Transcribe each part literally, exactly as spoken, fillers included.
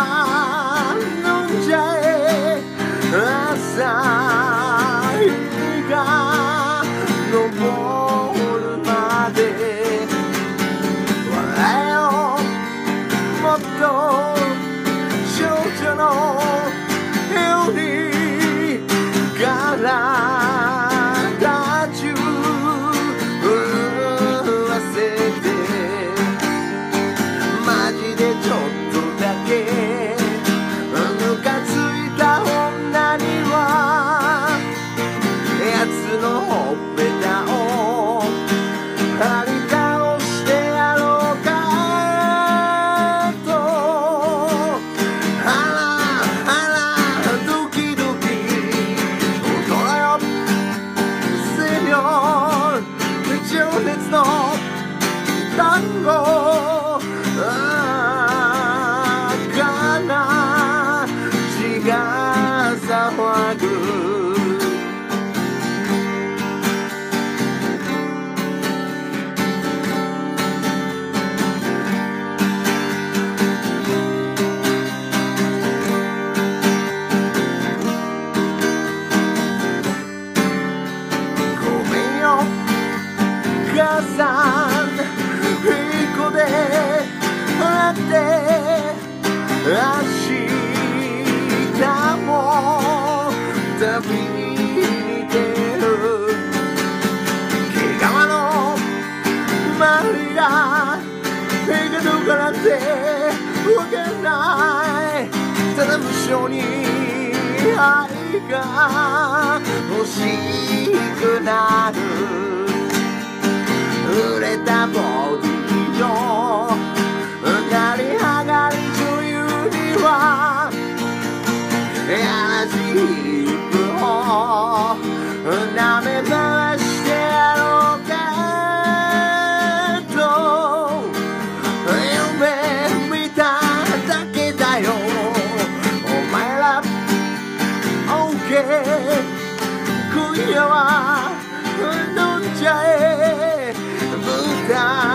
飲んじゃえ朝日が昇るまで笑えよもっと少女のように体中震わせてマジでちょっとだけムカついた女にはやつのほっぺたを張り倒してやろうかとあらあらドキドキ大人よセニョー情熱の単語あかな血が騒ぐ母さんいい子であって明日も旅に出る毛皮のマリア映画どうかなんてわかんないただ無性に愛が欲しくなる売れたボディの上がり上がり女優にはやらしいヒップを舐め回してやろうかと夢見ただけだよお前ら OK 今夜は飲んじゃえ舞台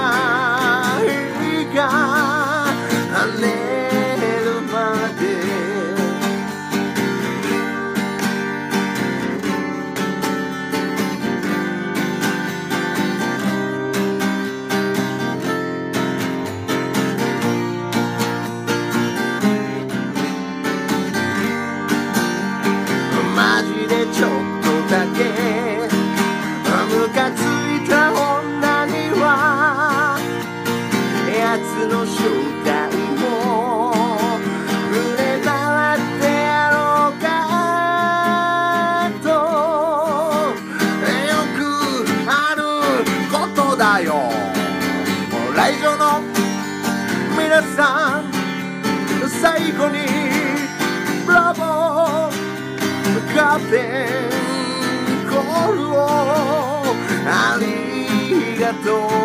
が跳ねるまでマジでちょっとだけムカついた女にはやつの正体も触れ回ってやろうかとよくあることだよ来場の皆さん最後にブラボーカーテンコールをありがとう